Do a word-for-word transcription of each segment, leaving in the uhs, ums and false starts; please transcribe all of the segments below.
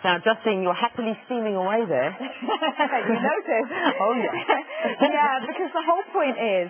Now, Justine, you're happily steaming away there. You noticed? Oh, yeah. Yeah, because the whole point is,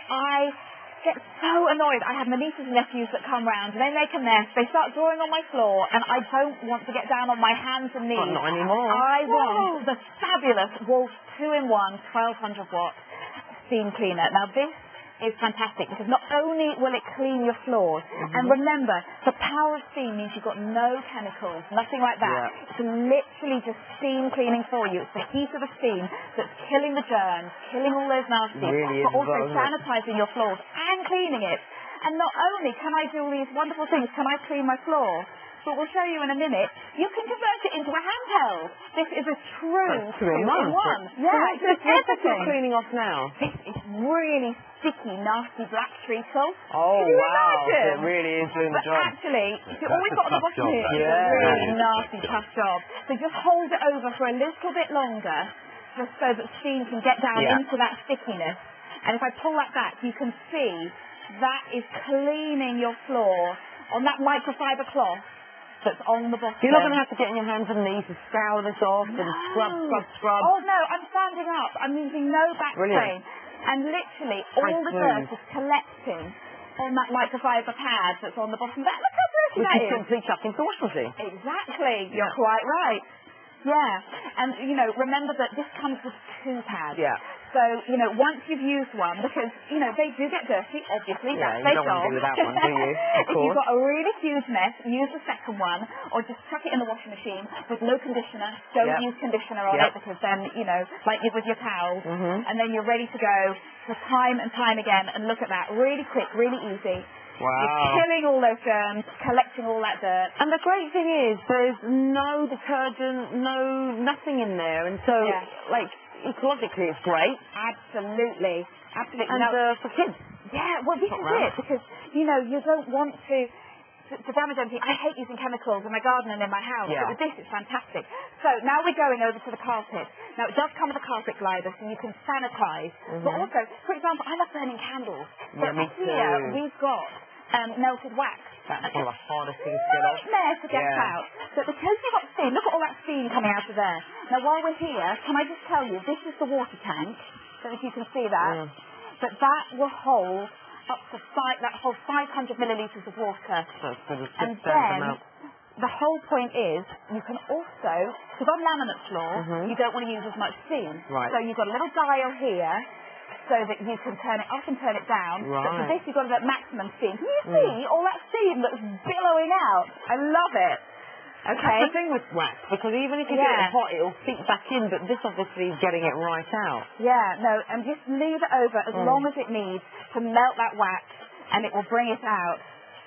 I get so annoyed. I have my nieces and nephews that come round, and they make a mess. They start drawing on my floor, and I don't want to get down on my hands and knees. Well, not anymore. I want the fabulous Wolf two in one twelve hundred watt steam cleaner. Now, this is fantastic because not only will it clean your floors, mm-hmm. and remember, the power of steam means you've got no chemicals, nothing like that. Yeah. It's literally just steam cleaning for you. It's the heat of the steam that's killing the germs, killing all those nasties, really but also well, sanitising your floors and cleaning it. And not only can I do all these wonderful things, can I clean my floor, but we'll show you in a minute, you can convert it into a handheld. This is a true two in one. Yeah, so it's everything. Cleaning off now. This is really sticky, nasty black treacle. Oh, can you wow. imagine? It really is doing the but job. actually, if all we've got on the bottom here is yeah. a really nasty, tough job. So just hold it over for a little bit longer, just so that steam can get down yeah. into that stickiness. And if I pull that back, you can see that is cleaning your floor on that microfiber cloth that's on the bottom. You're not going to have to get in your hands and knees to scour this off no. and scrub, scrub, scrub. Oh, no, I'm standing up. I'm using no back strain. And literally, all the dirt is collecting on that microfiber pad that's on the bottom. That, look how dirty Which that is is. simply chuck into the washing machine. Exactly. You're yeah. quite right. Yeah. And, you know, remember that this comes with two pads. Yeah. So, you know, once you've used one, because, you know, they do get dirty, obviously, yeah, that's their job. You don't want to do that one, do you? Of If you've got a really huge mess, use the second one, or just chuck it in the washing machine with no conditioner. Don't yep. use conditioner on yep. it, because then, you know, like you with your towels, mm-hmm. and then you're ready to go for time and time again, and look at that, really quick, really easy. Wow. You're killing all those germs, collecting all that dirt. And the great thing is, there's no detergent, no, nothing in there, and so, yeah. like, ecologically it's great. Absolutely. Absolutely. And now, uh, for kids. Yeah, well, this is it, because, you know, you don't want to, to, to damage anything. I hate using chemicals in my garden and in my house, yeah. but with this, it's fantastic. So now we're going over to the carpet. Now, it does come with a carpet glider, so you can sanitise. Mm-hmm. But also, for example, I love burning candles. Yeah, so me here, too. we've got um, melted wax. That's one of the hardest things to get off. Nightmare to get yeah. out. But because you've got steam, look at all that steam coming out of there. Now, while we're here, can I just tell you, this is the water tank. So if you can see that. Mm. But that will hold up to five, that holds five hundred millilitres of water. So it's good and then, the whole point is, you can also, because on laminate floor, mm-hmm. you don't want to use as much steam. Right. So you've got a little dial here, so that you can turn it up and turn it down. Right. But for this, you've got that maximum steam. Can you see mm. all that steam that's billowing out? I love it. Okay. That's the thing with wax, because even if you yeah. get it hot, it'll seep back in, but this obviously is getting it right out. Yeah, no, and just leave it over as mm. long as it needs to melt that wax, and it will bring it out.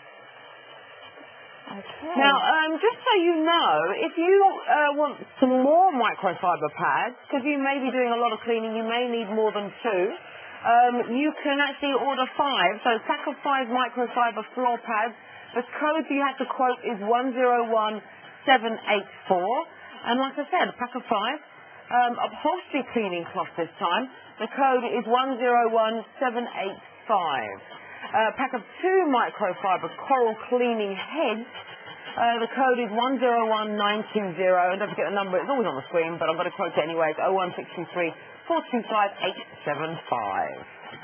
Okay. Now, um, just so you know, if you uh, want some more microfiber pads, because you may be doing a lot of cleaning, you may need more than two, um, you can actually order five. So a pack of five microfiber floor pads. The code you have to quote is one zero one seven eight four. And like I said, a pack of five. Um, upholstery cleaning cloth this time. The code is one zero one seven eight five. A pack of two microfiber coral cleaning heads. Uh, the code is one zero one nine two zero. And don't forget the number, it's always on the screen, but I'm going to quote it anyway. It's oh one six two three four two five eight seven five.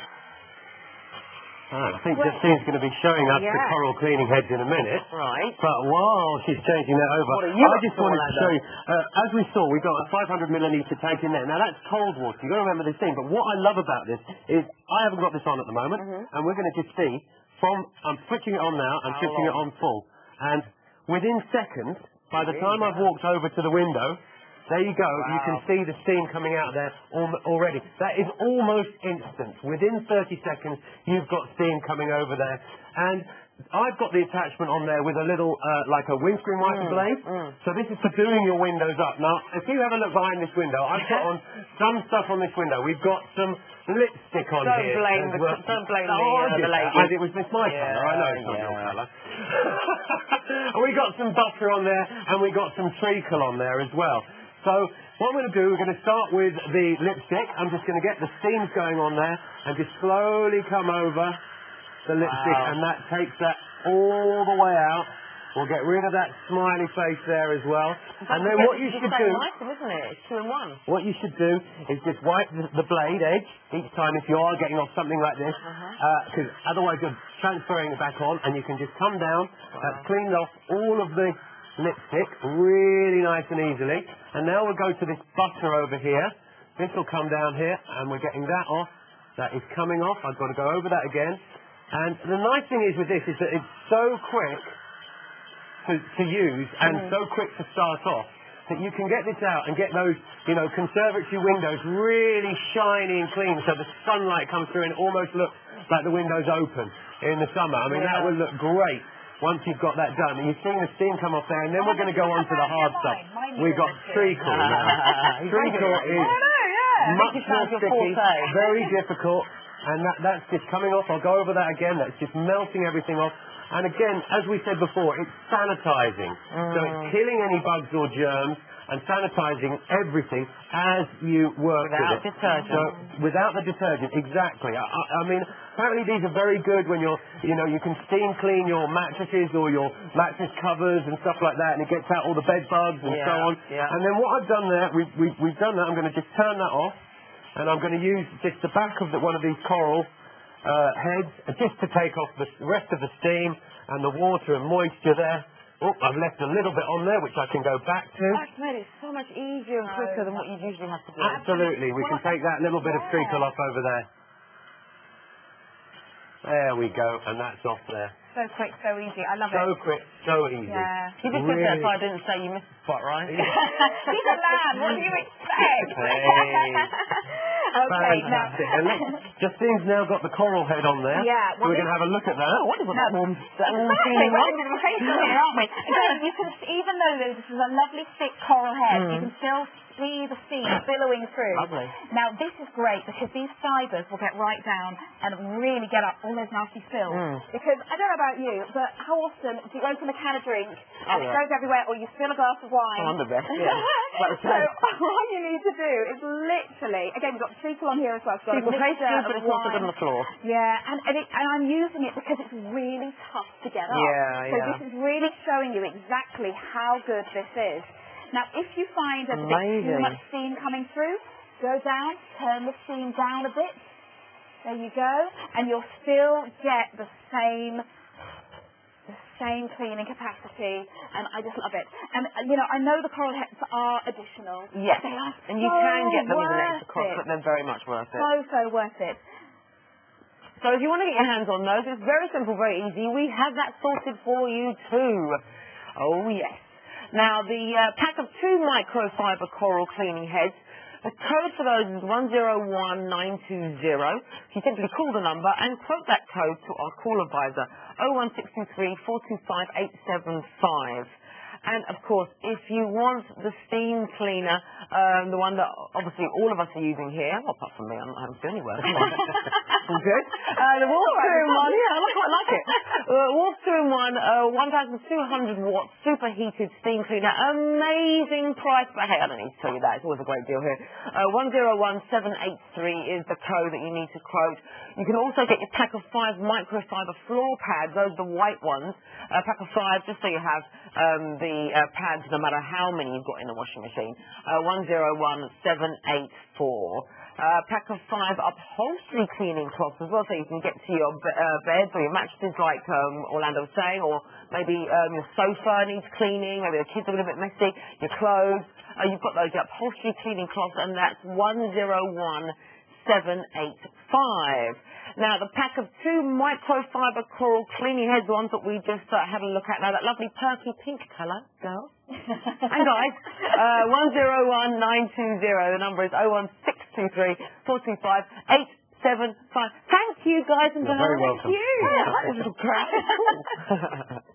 Ah, I think well, Justine's going to be showing us yeah. the coral cleaning heads in a minute. Right. But while she's changing that over, I just wanted to show you, uh, as we saw, we've got a five hundred millilitre tank in there. Now, that's cold water. You've got to remember this thing. But what I love about this is I haven't got this on at the moment, mm-hmm. and we're going to just see from, I'm switching it on now and How switching long? it on full. And within seconds, by the time I've walked over to the window, there you go. Wow. You can see the steam coming out there al- already. That is almost instant. Within thirty seconds, you've got steam coming over there. And I've got the attachment on there with a little, uh, like a windscreen wiper mm, blade. Mm. So this is for doing your windows up. Now, if you have a look behind this window, I've put on some stuff on this window. We've got some lipstick on don't here. Blame the, well. Don't blame oh, the, uh, the lady. And it was Miss My yeah, colour. I know it's not yeah. your colour. And we got some butter on there, and we got some treacle on there as well. So what we're going to do, we're going to start with the lipstick. I'm just going to get the steams going on there and just slowly come over the lipstick, wow. and that takes that all the way out. We'll get rid of that smiley face there as well. And then what you should do... Item, isn't it? It's two in one. What you should do is just wipe the, the blade edge each time if you are getting off something like this, because uh-huh. uh, otherwise you're transferring it back on, and you can just come down, wow. uh, clean off all of the lipstick really nice and easily. And now we'll go to this butter over here. This will come down here, and we're getting that off. That is coming off. I've got to go over that again. And the nice thing is with this is that it's so quick to, to use and mm. so quick to start off that you can get this out and get those, you know, conservatory windows really shiny and clean so the sunlight comes through and it almost looks like the window's open in the summer. I mean, yeah. that will look great once you've got that done. And you've seen the steam come off there, and then we're going to go on to the hard stuff. We've got treacle now. Treacle is much more sticky, very difficult, and that, that's just coming off. I'll go over that again. That's just melting everything off. And again, as we said before, it's sanitizing. Mm. So it's killing any bugs or germs and sanitizing everything as you work without with it. Detergent. So, without the detergent, exactly. I, I, I mean, apparently these are very good when you're, you know, you can steam clean your mattresses or your mattress covers and stuff like that, and it gets out all the bed bugs and yeah, so on. Yeah. And then what I've done there, we've, we've, we've done that. I'm going to just turn that off, and I'm going to use just the back of the, one of these coral uh, heads just to take off the rest of the steam and the water and moisture there. Oh, I've left a little bit on there, which I can go back to. That's made it so much easier and quicker than what you usually have to do. Absolutely. We can take that little bit of treacle off over there. There we go, and that's off there. So quick, so easy. I love so it. So quick, so easy. Yeah. You just really. said that so I didn't say you missed the spot, right? He's a man. What do you expect? Hey. Okay, fantastic. And look, Justine's now got the coral head on there. Yeah. So we're going to have a look at that. Oh, what is that warm, that warm exactly. feeling? We're going to face here, aren't we? So you can, even though this is a lovely thick coral head, mm. you can still see the steam billowing through. Lovely. Now this is great because these fibres will get right down and really get up all those nasty spills. Mm. Because I don't know about you, but how often do you open a can of drink oh, and yeah. it goes everywhere, or you spill a glass of wine? I'm the best. Yeah. So all you need to do is literally, again, we've got treacle on here as well. So treacle tastes good, but it's also good on the floor. Yeah, and and, it, and I'm using it because it's really tough to get up. Yeah, so yeah. this is really showing you exactly how good this is. Now, if you find there's a bit too much steam coming through, go down, turn the steam down a bit. There you go. And you'll still get the same, the same cleaning capacity. And I just love it. And, you know, I know the coral heads are additional. Yes. They are and you so can get them as an extra cost, it. but they're very much worth it. So, so worth it. So if you want to get your hands on those, it's very simple, very easy. We have that sorted for you too. Oh, yes. Now, the uh, pack of two microfiber coral cleaning heads, the code for those is one zero one nine two zero. You simply call the number and quote that code to our call advisor, oh one six two three, four two five, eight seven five. And, of course, if you want the steam cleaner, um, the one that obviously all of us are using here, well, apart from me, I'm not having to do any work. All good. Uh, the Wolf two in one, yeah, I quite like it. Uh, Wolf two in one, uh, one thousand two hundred watt superheated steam cleaner. Amazing price, but hey, I don't need to tell you that. It's always a great deal here. Uh, one zero one seven eight three is the code that you need to quote. You can also get your pack of five microfiber floor pads. Those are the white ones. A pack of five, just so you have um, the uh, pads, no matter how many you've got in the washing machine. Uh, one zero one seven eight four. Uh, pack of five upholstery cleaning cloths as well, so you can get to your be uh, beds or your mattresses, like um, Orlando was saying, or maybe um, your sofa needs cleaning, maybe the kids are a little bit messy, your clothes. Uh, you've got those upholstery cleaning cloths, and that's one zero one seven eight five. Now, the pack of two microfiber coral cleaning heads, the ones that we just uh, had a look at now, that lovely perky pink colour, girl. And guys, uh, one zero one nine two zero, the number is oh one six two three, four two five, eight seven five. Thank you, guys, and You're very welcome. Thank you. Yeah, I like this little crap. It's cool.